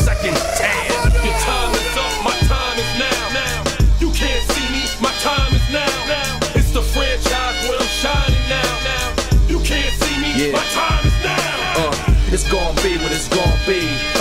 second. Damn. Your time is up, my time is now. You can't see me, my time is now. It's the franchise where I'm shining now. You can't see me, my time is now. It's gonna be what it's gonna be.